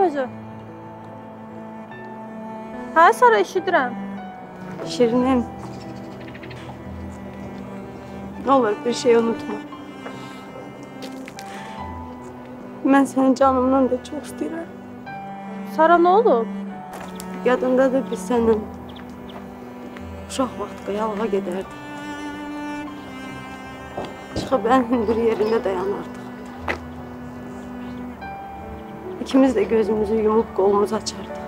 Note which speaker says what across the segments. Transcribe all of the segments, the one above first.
Speaker 1: bacı. Hə, Sara, eşidirəm.
Speaker 2: Şirinim. Ne olur bir şey unutma. Ben seni canımdan da çok istedim.
Speaker 1: Sara, ne olub?
Speaker 2: Yadındadır biz seninle uşaq vaxt qayalığa gedərdik. Çıxıb ən hündür yerində dayanardıq. İkimiz de gözümüzü yumup kolumuzu açardık.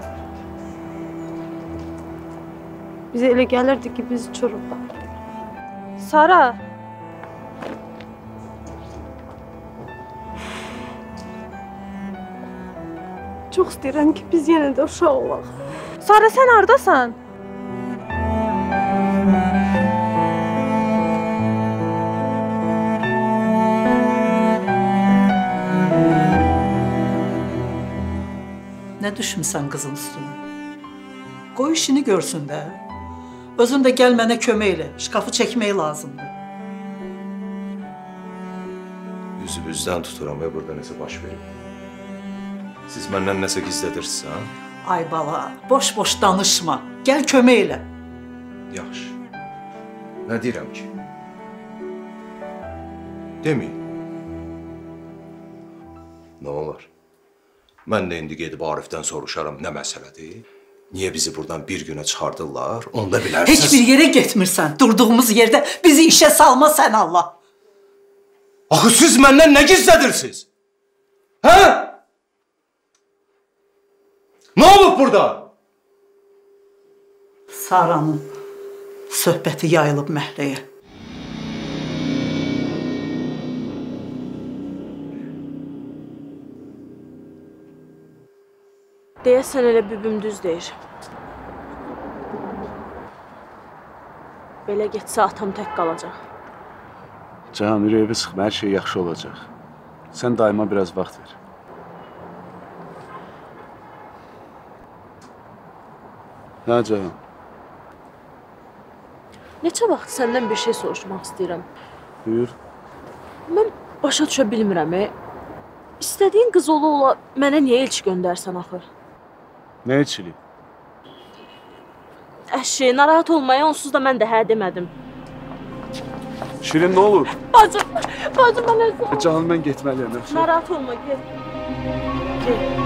Speaker 2: Bize elə gəlirdi ki biz uçuruq.
Speaker 1: Sara.
Speaker 2: Çok istəyirəm ki biz yenə də uşaq olaq.
Speaker 1: Sara, sən hardasan?
Speaker 3: Ne düşmüsən qızın üstüne? Qoy işini görsün də. Özün də gəl mənə kömək elə. Şkafı çəkmək lazımdır.
Speaker 4: Üzünüzdən tuturam ya burada nəsə baş verir. Siz məndən nəsə gizlədirsiniz, ha?
Speaker 3: Ay bala, boş-boş danışma. Gəl kömək elə.
Speaker 4: Yaxşı. Nə deyirəm ki? Deməyin. Nə olar? Mən də indi gedib Arifdən soruşaram nə məsələdir? Niyə bizi buradan bir günə çıxardırlar? Onu da bilərsiniz.
Speaker 3: Heç bir yerə getmirsən. Durduğumuz yerdə bizi işə salma sən Allah.
Speaker 4: Axı siz məndən nə gizlədirsiniz? Hə? Nə olub burada?
Speaker 3: Saranın söhbəti yayılıb məhləyə.
Speaker 2: Deyəsən elə bübüm düz deyir. Belə getsə atam tək qalacaq.
Speaker 5: Cahan, ürəyivə sıxma, hər şey yaxşı olacaq. Sən daima biraz vaxt ver. Hə, Cahan?
Speaker 2: Neçə vaxt səndən bir şey soruşmaq istəyirəm.
Speaker 5: Buyur.
Speaker 2: Mən başa düşə bilmirəm. İstədiyin qız ola mənə niyə elçi göndərsən axı?
Speaker 5: Nə elçiliyi?
Speaker 2: Əşi, narahat olmaya onsuz da mən də hə demədim.
Speaker 5: Şirin, nə olur?
Speaker 2: Bacım mənə sor.
Speaker 5: Cahan, mən getməliyəm.
Speaker 2: Narahat olma, gel. Gel.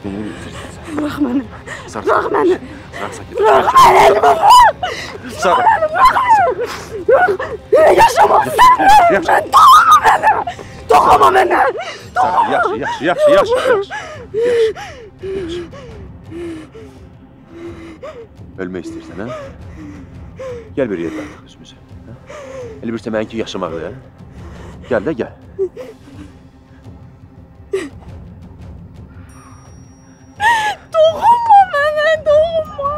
Speaker 6: Məni bitirdin sən.
Speaker 2: Bırax məni.
Speaker 6: Sar,
Speaker 2: Bırax məni.
Speaker 6: Sar, sakit.
Speaker 2: Bırax məni, elimi bırax.
Speaker 6: Sar.
Speaker 2: Yaşamaq istəmirəm. Mən toxunma məni. Toxunma məni.
Speaker 6: Sar, yaxşı. Ölmək istəyirsən, hə? Gəl bir yerdə artıq özümüzə. Elə bilirsən mənimki yaşamaqdır, hə? Gəl də, gəl.
Speaker 2: Toxunma mənə, toxunma.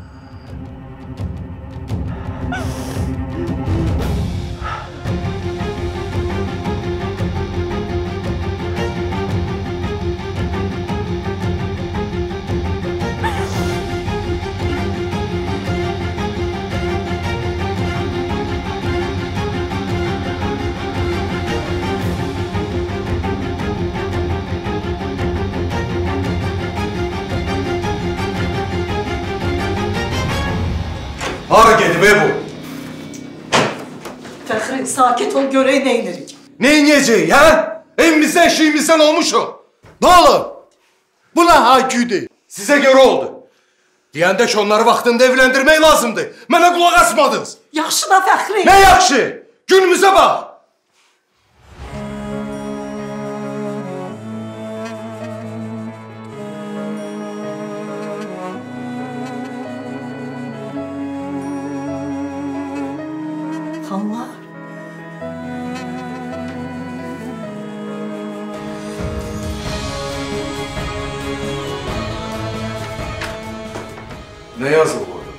Speaker 4: Hara gedib bu?
Speaker 3: Fəxri, sakit ol, görək nə edirik.
Speaker 4: Neyniyəcəyik, hə? Evimizdən, eşiyimizdən olmuşuq. Ne olur? Bu ne hayküydü? Size göre oldu. Deyəndə ki, onları vaxtında evləndirmək lazımdır. Mənə qulaq asmadınız.
Speaker 3: Yaxşı da Fəxri.
Speaker 4: Ne yaxşı? Günümüze bax.
Speaker 3: Xanlar.
Speaker 4: Ne yazılı orada?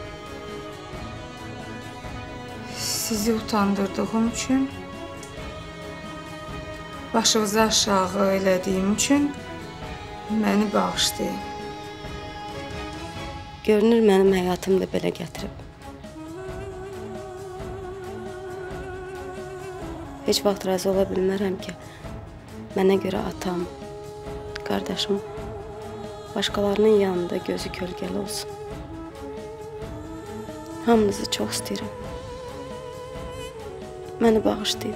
Speaker 7: Sizi utandırdığım üçün, başınızı aşağı elədiyim üçün məni bağışlayın.
Speaker 8: Görünür mənim həyatım da belə gətirib. Heç vaxt razı ola bilmərəm ki, mənə görə atam, qardaşım başqalarının yanında gözü kölgəli olsun. Hamınızı çox istəyirəm. Məni bağışlayın.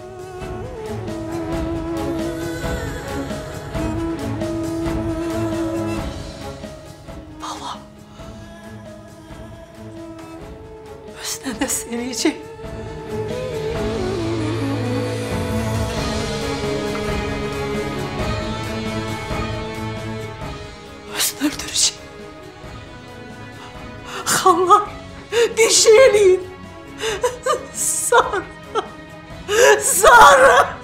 Speaker 3: Balam. Özünə də sevəcək. Özünü öldürəcək. Xanlar, bir şey eləyin. Sara. Sara.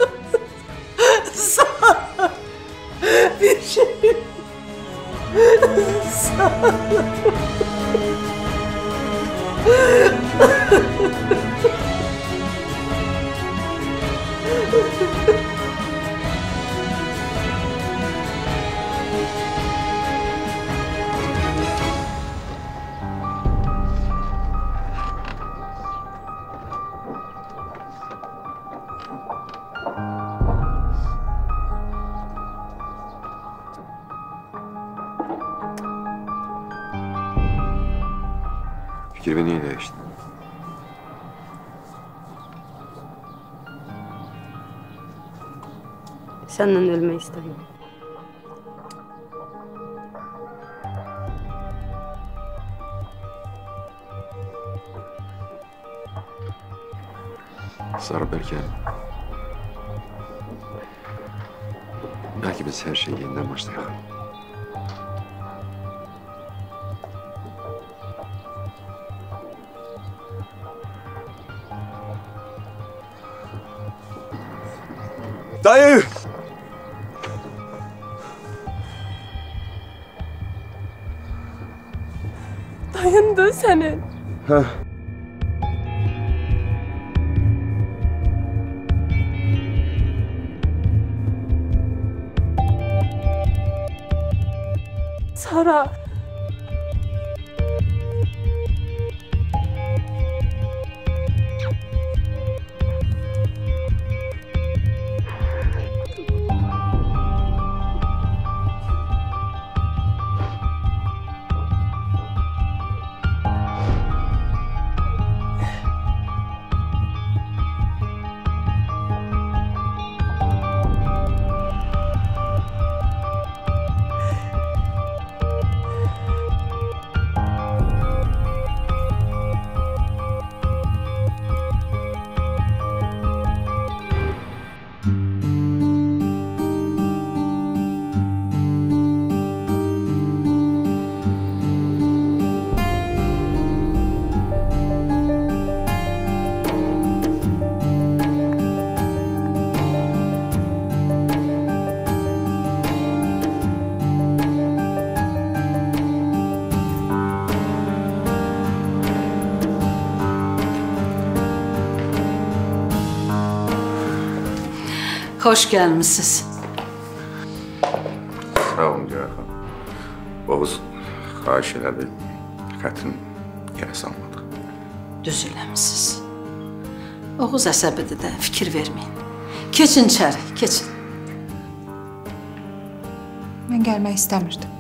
Speaker 3: Sara. Bir şey. Sara.
Speaker 6: Fikrimi niye değiştin?
Speaker 8: Səndən ölmək istəmirəm.
Speaker 6: Sara, belki biz her şeyi yeniden başlayalım. Dayı!
Speaker 1: Dayındı senin.
Speaker 6: Heh.
Speaker 1: Sara.
Speaker 3: Xoş gəlmisiniz.
Speaker 9: Sağ olun Gülay xanım. Oğuz xahiş elədi. Xətrin yerə salmadıq.
Speaker 3: Düz eləmisiniz. Oğuz əsəbidir də, fikir verməyin. Keçin içəri, keçin.
Speaker 7: Mən gəlmək istəmirdim.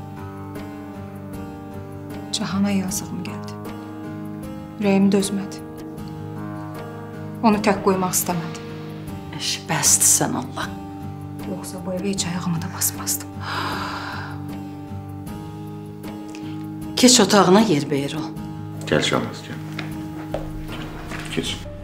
Speaker 7: Cahana yazığım gəldi. Ürəyim dözmədi. Onu tək qoymaq istəmədim.
Speaker 3: Bəsdir sən Allah.
Speaker 7: Yoxsa bu evə heç ayağımı da basmazdım.
Speaker 3: Keç otağına yer beyir ol.
Speaker 9: Gəl Şahnaz, gəl. Keç.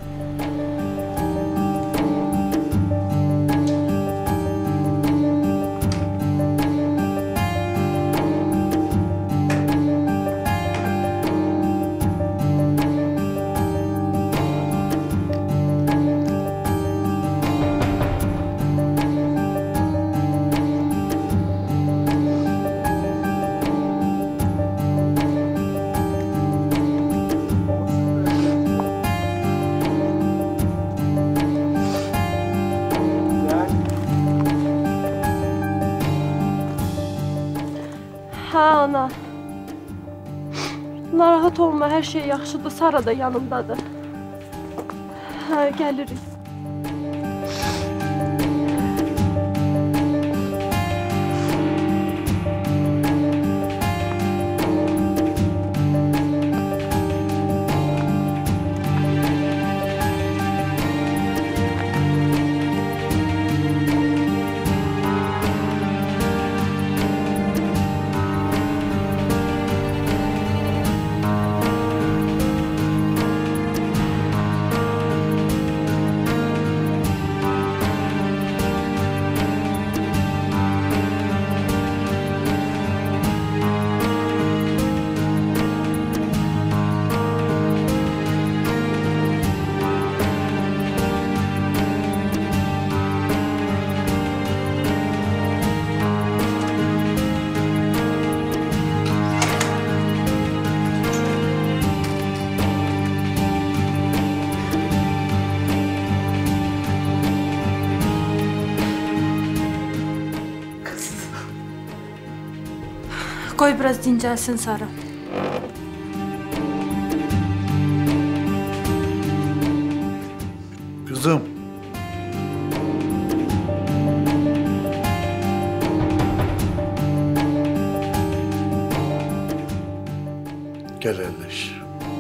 Speaker 1: Hə, ana. Narahat olma, hər şey yaxşıdır. Sara da yanımdadır. Hə, gəlirik. Qoy biraz dincəlsin Sara.
Speaker 10: Kızım. Gel elleş.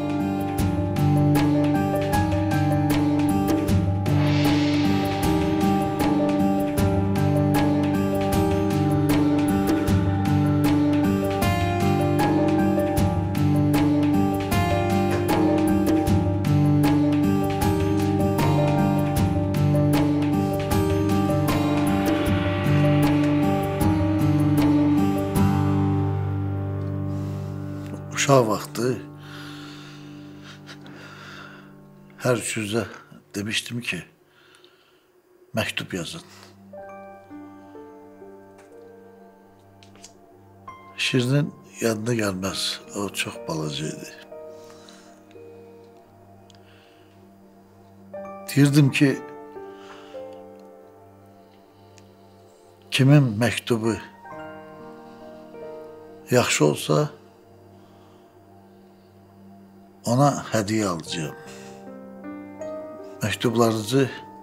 Speaker 10: Uşaq vaxtı hər üçünüzə demişdim ki, məktub yazın. Şirinin yadına gəlməz, o çox balaca idi. Deyirdim ki, kimin məktubu yaxşı olsa, ona hədiyyə alacağım. Məktublarınızı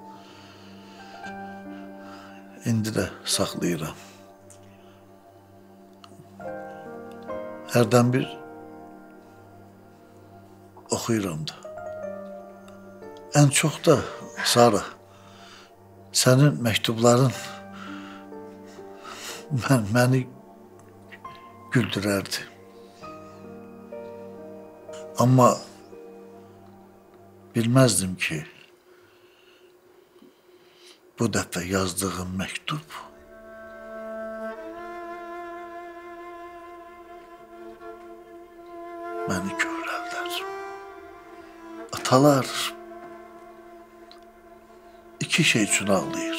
Speaker 10: indi də saxlayıram. Hərdən bir oxuyuram da. Ən çox da Sara, sənin məktubların məni güldürərdi. Amma bilməzdim ki, bu dəfə yazdığım məktub məni kövrəldər. Atalar iki şey üçün ağlayır.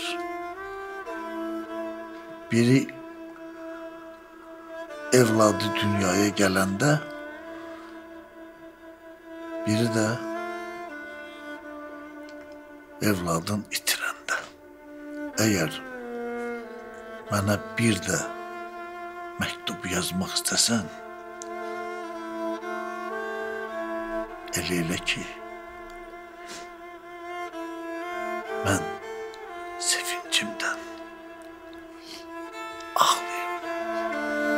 Speaker 10: Biri evladı dünyaya gələndə, biri də evladın itirəndə. Əgər mənə bir də məktub yazmaq istəsən, elə ki, mən sevincimdən ağlayım.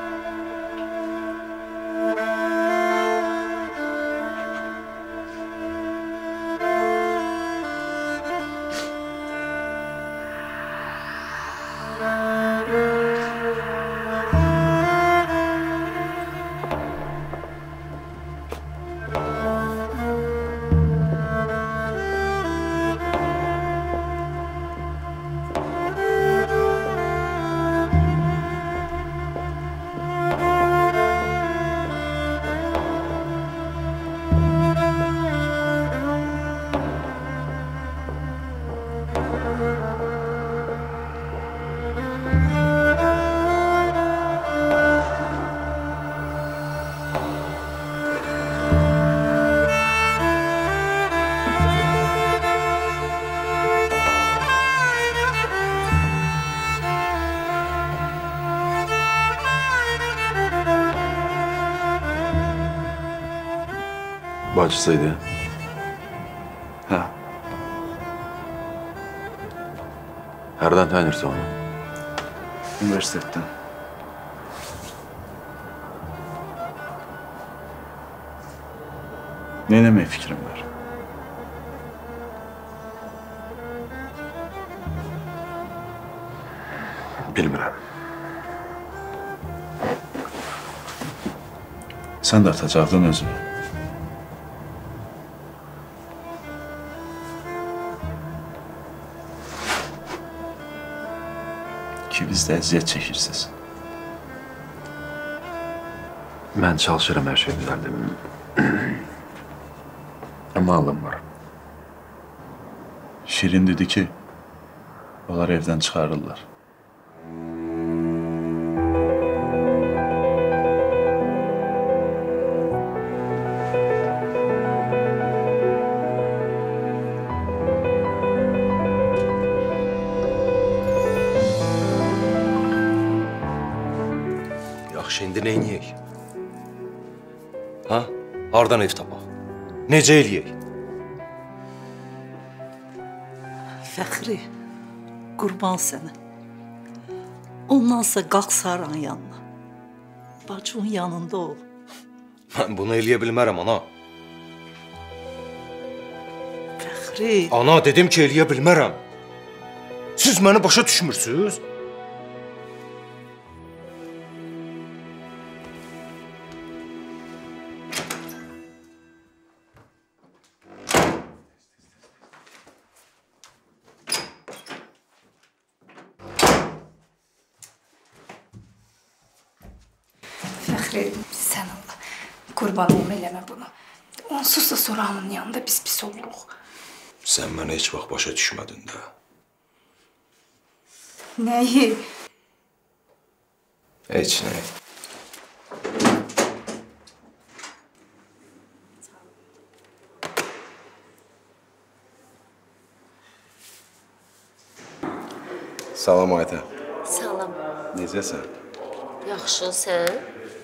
Speaker 5: Bacısıydı.
Speaker 6: Hə. Hərdən tanırsan onu?
Speaker 5: Üniversitetdən. Ne eləmək fikrim var?
Speaker 6: Bilmirəm.
Speaker 5: Sən də atacaqdın özünü. İkiniz də əziyyət çəkirsiniz.
Speaker 6: Mən çalışıram hər şey düzəldim. Amma ağlım var.
Speaker 5: Şirin dedi ki, onlar evdən çıxarırlar.
Speaker 4: Yaxşı, indi nə edəyək? Ha? Hardan ev tapaq? Necə eləyək?
Speaker 3: Fəxri, qurban sənə. Ondansa qalx Saran yanına. Bacının yanında ol.
Speaker 4: Mən bunu eləyə bilmərəm, ana.
Speaker 3: Fəxri.
Speaker 4: Ana, dedim ki, eləyə bilmərəm. Siz məni başa düşmürsünüz?
Speaker 7: Fəxri, sən Allah, qurban olma eləmə bunu. Onsuz da sonra hamının yanında pis oluruq.
Speaker 4: Sən mənə heç vaxt başa düşmədin də.
Speaker 7: Nəyi?
Speaker 4: Heç nəyi.
Speaker 9: Salam Aytə.
Speaker 8: Salam.
Speaker 9: Necəsən?
Speaker 8: Yaxşı, sən?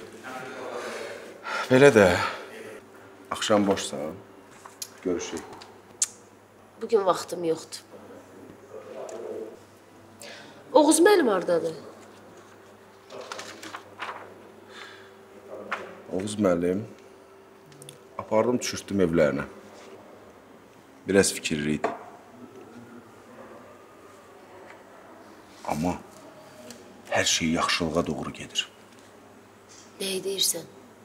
Speaker 9: Belə də, axşam boşsan, görüşük.
Speaker 8: Bugün vaxtım yoxdur. Oğuz müəllim hardadır?
Speaker 9: Oğuz müəllim, apardım düşürtdüm evlərinə. Biraz fikirli idi. Amma hər şey yaxşılığa doğru gedir.
Speaker 8: Nəyi deyirsən?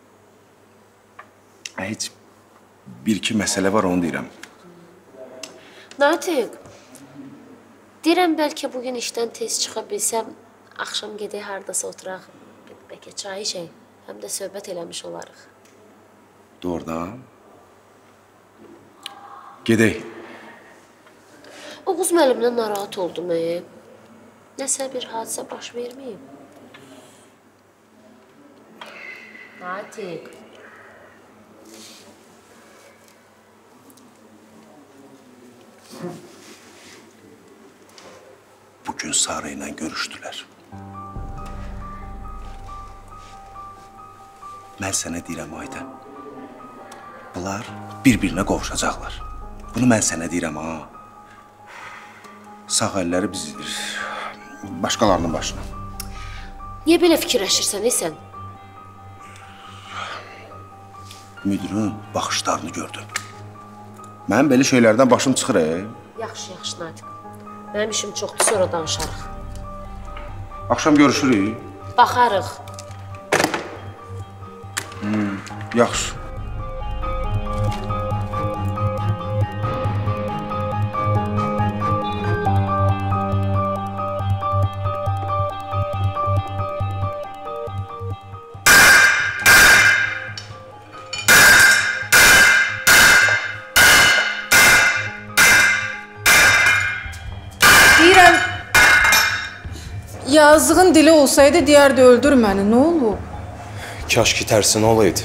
Speaker 9: Heç bir-iki məsələ var, onu deyirəm.
Speaker 8: Natiq, deyirəm bəlkə bugün işdən tez çıxa bilsəm, axşam gedək hardasa oturaq, bəlkə çay içək, həm də söhbət eləmiş olarıq.
Speaker 9: Doğrudan. Gedək.
Speaker 8: Oğuz müəllimdən narahat oldum. Nəsə bir hadisə baş verməyib. Natiq.
Speaker 11: gün Sara ilə görüşdülər. Mən sənə deyirəm, Ayda. Bunlar bir-birinə qovuşacaqlar. Bunu mən sənə deyirəm, ha. Sağ əlləri biz başqalarının başına.
Speaker 12: Niyə belə fikirləşirsən, sən?
Speaker 11: Müdürün baxışlarını gördüm. Mənim belə şeylərdən başım çıxır,
Speaker 12: Yaxşı, Natiq. Mənim işim çoxdur, sonra danışarıq.
Speaker 11: Axşam görüşürük.
Speaker 12: Baxarıq.
Speaker 11: Yaxşı.
Speaker 7: Deyirəm, yazığın dili olsaydı deyərdi öldür məni, nə olur?
Speaker 4: Kaş ki tərsinə olaydı.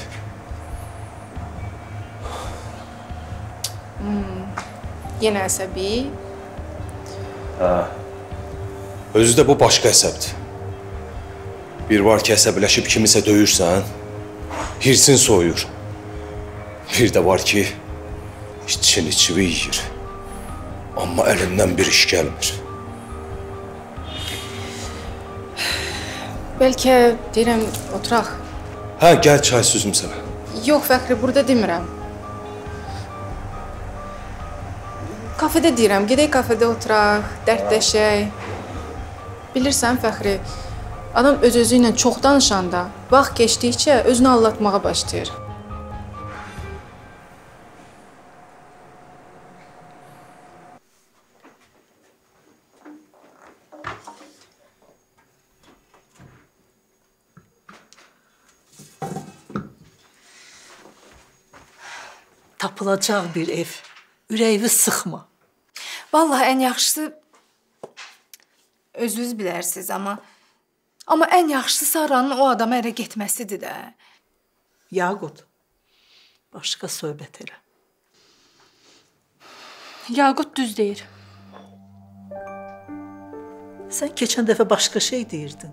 Speaker 7: Yenə əsəbi.
Speaker 4: Özü də bu başqa əsəbdir. Bir var ki, əsəbiləşib kimisə döyürsən, hirsin soyur. Bir də var ki, içini yiyir. Amma əlindən bir iş gəlmir.
Speaker 7: Bəlkə deyirəm, oturaq.
Speaker 4: Hə, gəl çay süzüm sənə.
Speaker 7: Yox, Fəxri, burada demirəm. Kafedə deyirəm, gedək kafedə oturaq, dərdləşək. Bilirsən, Fəxri, adam öz-özü ilə çox danışanda, vaxt keçdikcə özünü aldatmağa başlayır.
Speaker 3: Tapılacaq bir ev. Ürəyini sıxma.
Speaker 7: Vallahi ən yaxşısı özünüz bilərsiniz, amma ən yaxşısı Saranın o adama ərə getməsidir də.
Speaker 3: Yaqut, başqa söhbət elə.
Speaker 1: Yaqut düz deyir.
Speaker 3: Sən keçən dəfə başqa şey deyirdin.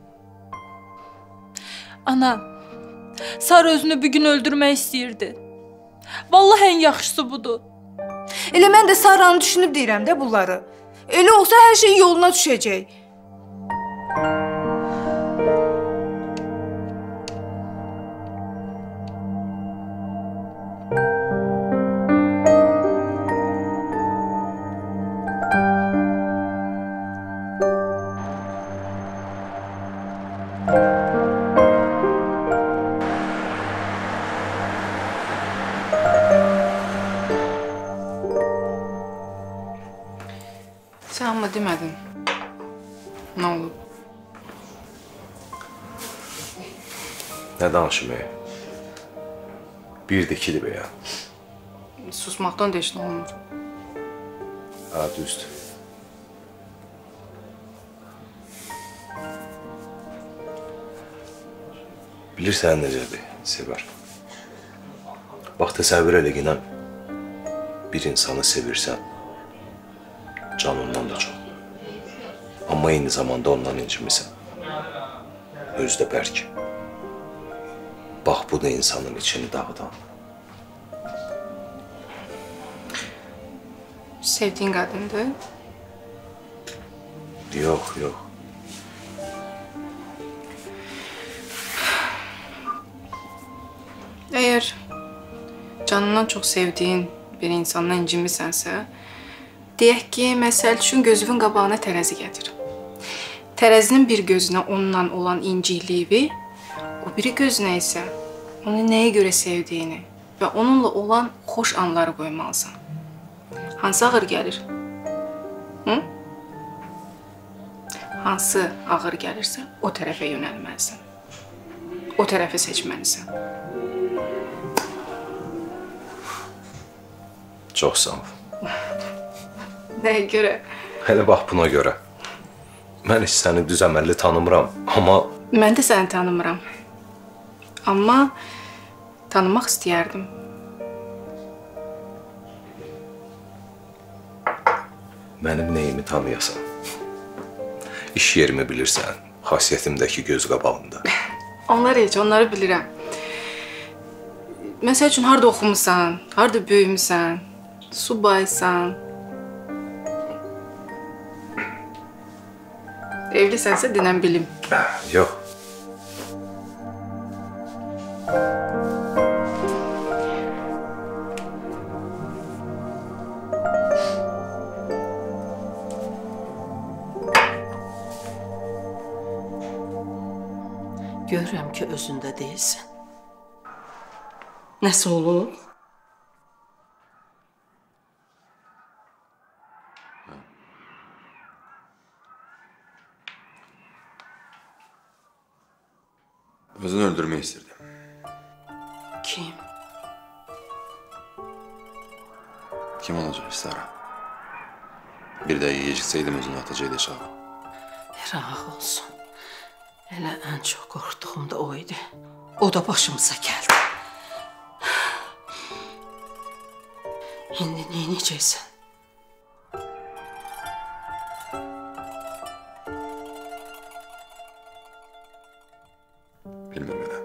Speaker 1: Ana, Sara özünü bugün öldürmək istəyirdi. Vallahi ən yaxşısı budur.
Speaker 7: Elə mən də Saranı düşünüb deyirəm də bunları. Elə olsa hər şey yoluna düşəcək. Sən amma demədin. Nə olub?
Speaker 4: Nə danışmayı? Bir də ikidir be ya.
Speaker 7: Susmaqdan da heç nə olmur.
Speaker 4: Ha, düzdür. Bilirsən necədir, Sevər? Bax, təsəvvür elə ki, bir insanı sevirsən, canından da çox. Amma eyni zamanda ondan incimisən. Özü də bərk. Bax, bu da insanın içini dağıdan.
Speaker 7: Sevdiyin qadındır?
Speaker 4: Yox, yox.
Speaker 7: Əgər canından çox sevdiyin bir insandan incimisənsə, deyək ki, məsəl üçün gözünün qabağına tərəzi gətir. Tərəzinin bir gözünə onunla olan incikliyi, o biri gözünə isə onu nəyə görə sevdiyini və onunla olan xoş anları qoymalısan. Hansı ağır gəlir? Hı? Hansı ağır gəlirsə, o tərəfə yönəlməlisən. O tərəfi seçməlisən.
Speaker 4: Çox sağ ol.
Speaker 7: Nəyə görə?
Speaker 4: Hələ bax buna görə. Mən heç səni düz əməlli tanımıram, amma...
Speaker 7: Mən də səni tanımıram. Amma tanımaq istəyərdim.
Speaker 4: Mənim neyimi tanıyasan? İş yerimi bilirsən, xasiyyətimdəki göz qabağında.
Speaker 7: Onları bilirəm. Məsəl üçün, harada oxumusan, harada böyümüsən, subaysan. Evlisənsə dinən bilim.
Speaker 4: Yox.
Speaker 3: Görürəm ki, özündə deyilsən. Nəsə olur?
Speaker 9: Özünü öldürmək istirdim.
Speaker 3: Kim?
Speaker 9: Kim olacaq Sara? Bir də yiyəcəksəydim özünü atacaqdı aşağı.
Speaker 3: Rahat olsun. Elə ən çox qorxduğum da o idi. O da başımıza gəldi. İndi neyniyəcəksən?
Speaker 9: Bilmem elə.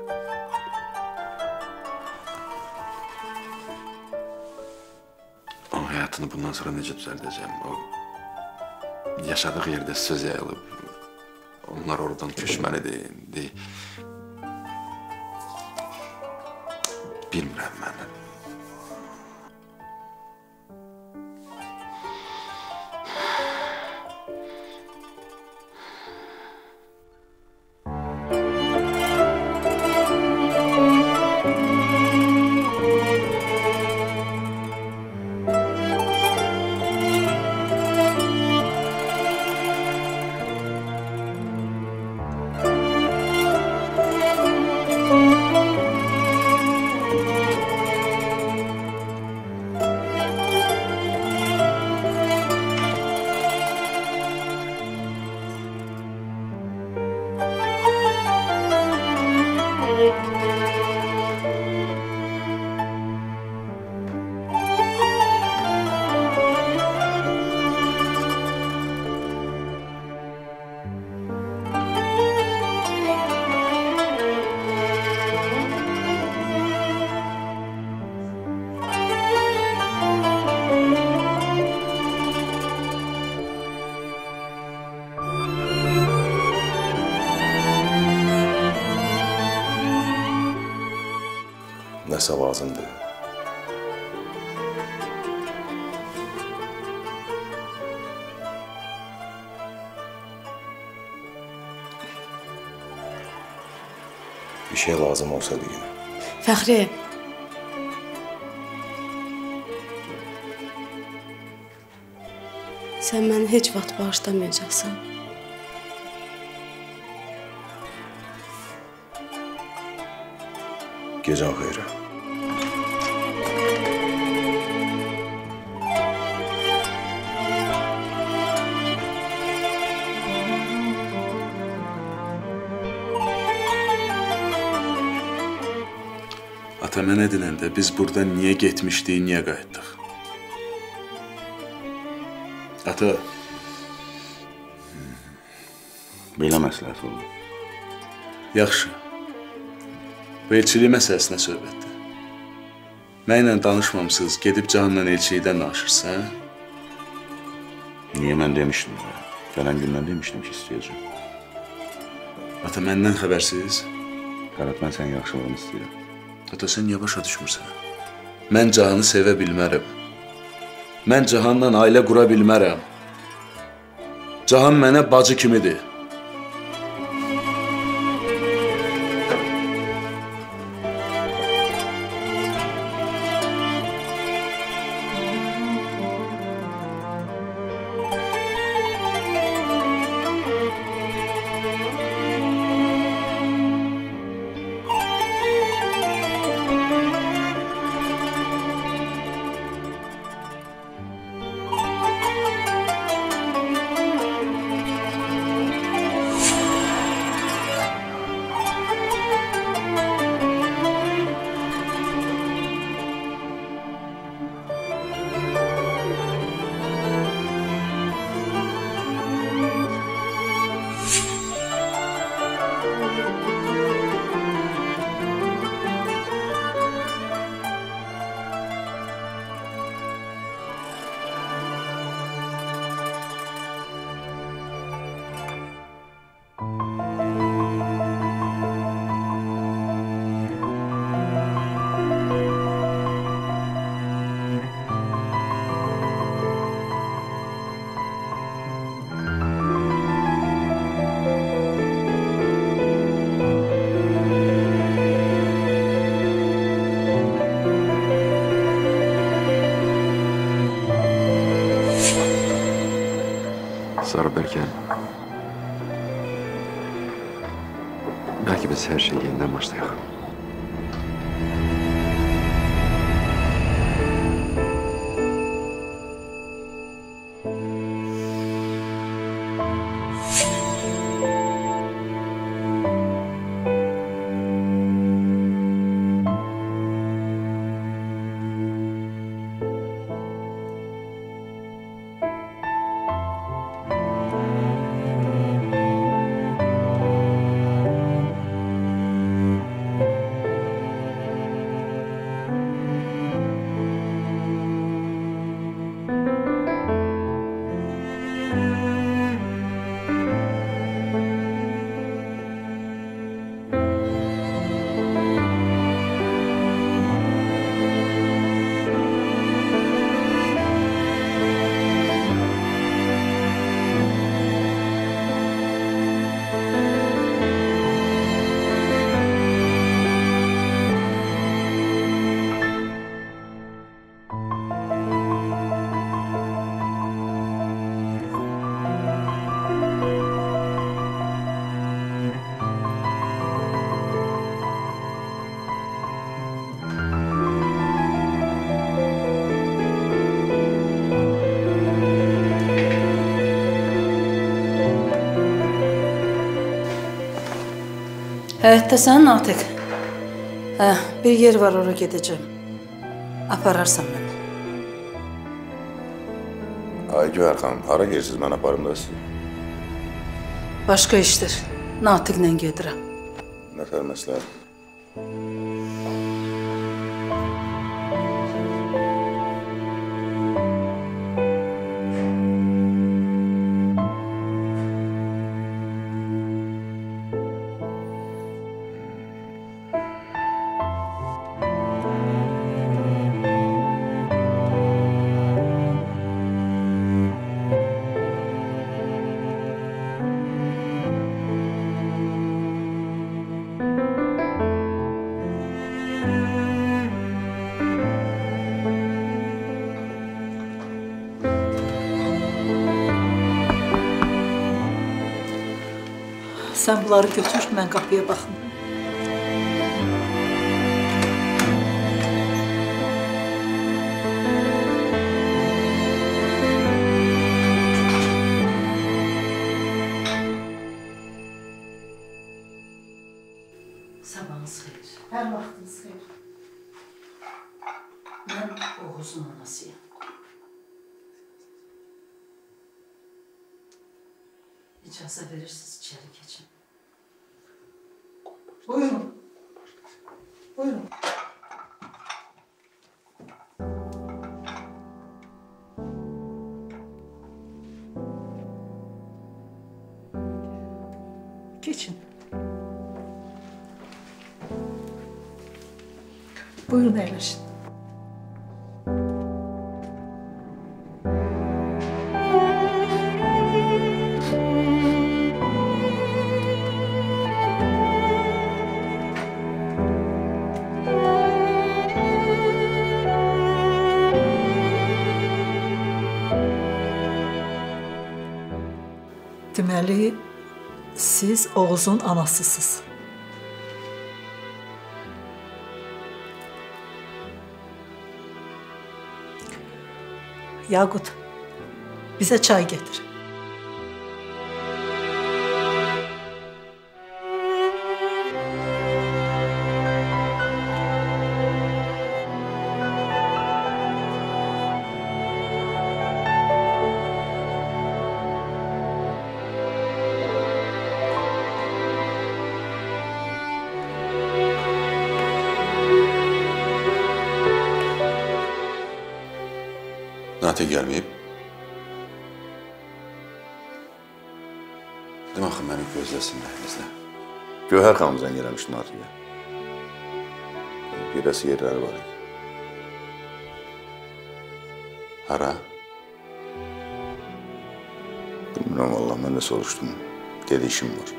Speaker 9: Onun həyatını bundan sonra necə düzəldəcəm? O yaşadığı yerdə söz yayılıb, onlar oradan köçməlidir. Bilmirəm mən.
Speaker 4: Nəsə lazımdır. Bir şey lazım olsa deyin.
Speaker 8: Fəxri. Sən məni heç vaxt bağışlamayacaqsan.
Speaker 4: Gecən xeyrə.
Speaker 5: Ata mənə dinəndə biz buradan niyə getmişdik, niyə qayıtdıq? Ata.
Speaker 9: Belə məsləhət oldu.
Speaker 5: Yaxşı. Bu elçilik məsələsinə söhbətdir. Mənlə danışmamısınız, gedib Cahanla elçilikdən danışırsan?
Speaker 9: Niyə mən demişdim? Gələn gündən demişdim ki, istəyəcəm.
Speaker 5: Ata, məndən xəbərsiz?
Speaker 9: Qələt, mən sənin yaxşılığını istəyirəm.
Speaker 5: Ata, sən niyə başa düşmürsən? Mən Cahanı sevə bilmərəm. Mən Cahanla ailə qura bilmərəm. Cahan mənə bacı kimidir.
Speaker 6: giderken belki biz her şeyi yeniden başlayalım.
Speaker 3: Həyətdəsən, Natiq? Hə, bir yer var, oraya gedəcəm. Apararsan məni.
Speaker 9: Ay Güvər xanım, hara gedirsiniz, mən aparım da sizi.
Speaker 3: Başqa işdir. Natiqlə gedirəm.
Speaker 9: Nətər məsləhət?
Speaker 3: Sən bunları götür, mən qapıya baxım. Sabahınız xeyir. Hər vaxtınız xeyir. Mən Oğuzun anasıyam. İcazə verirsiniz, içeri geçin. Buyurun. Buyurun. Geçin. Buyurun əyləşin. Deməli, siz Oğuzun anasısınız. Yaqut, bizə çay getir.
Speaker 9: Natiq gəlməyib. Dedim axı məni gözləsin dəhlizdə. Gövhər xanım zəng eləmişdi Natiqə. Gedəsi yerləri var. Hara? Bilmirəm, vallahi mən də soruşdum. Dedi, işim var.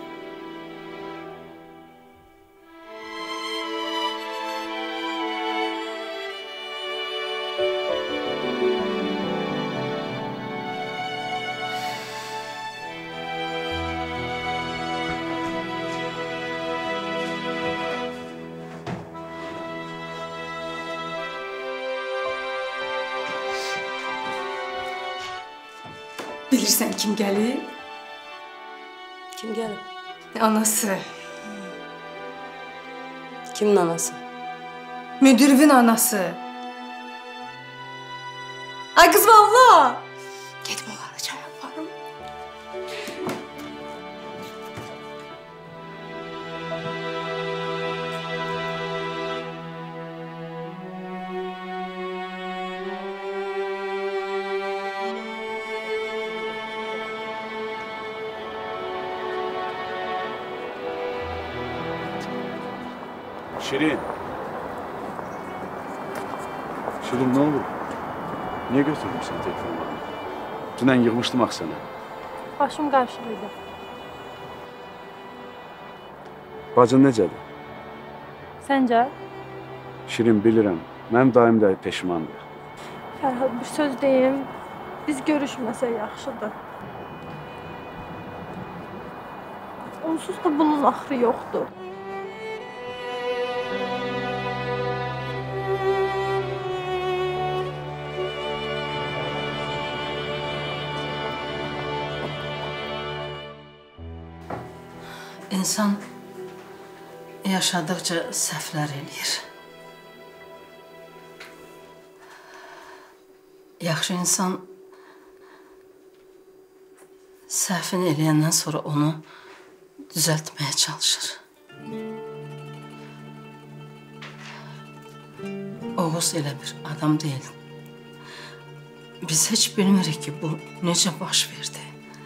Speaker 7: Bilirsən kim gəlir?
Speaker 8: Kim gəlib?
Speaker 7: Anası.
Speaker 8: Kimin anası?
Speaker 7: Müdürün anası. Ay kız valla. Gedim onlara çay yaparım.
Speaker 6: Şirin. Şirin ne olur? Niye götürmüşsün telefonlarını? Dünən yığmışdım axı sənə.
Speaker 1: Başım qarşılıydı.
Speaker 6: Bacın necədir?
Speaker 1: Səncə?
Speaker 6: Şirin bilirəm. Mənim daim də peşmandır.
Speaker 1: Fərhad, bir söz deyim. Biz görüşməsək yaxşıdır. Onsuz da bunun axırı yoxdur.
Speaker 3: İnsan yaşadıkça səhvlər eləyir. Yaxşı insan səhvini eləyəndən sonra onu düzəltməyə çalışır. Oğuz elə bir adam deyil. Biz heç bilmirik ki, bu necə baş verdi.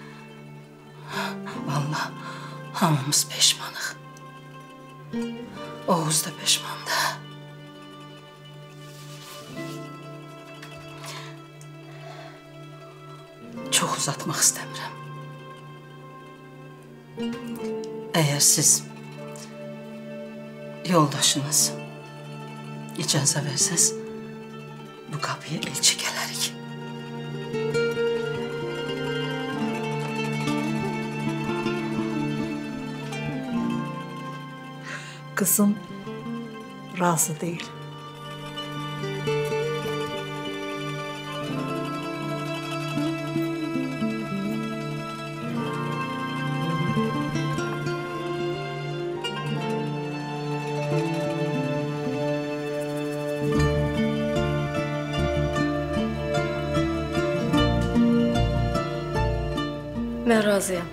Speaker 3: Vallahi hamımız peşmanıq. Oğuz da peşmandır. Çox uzatmaq istəmirəm. Əgər siz yoldaşınız icazə versəz, bu qapıya elçi gələrik.
Speaker 13: Kızım razı değil.
Speaker 8: Mən razıyam.